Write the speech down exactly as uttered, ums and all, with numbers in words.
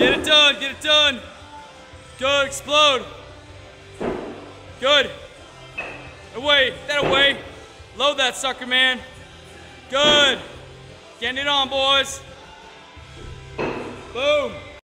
Get it done, get it done. Good, explode. Good. Away, that away. Load that sucker, man. Good. Getting it on, boys. Boom.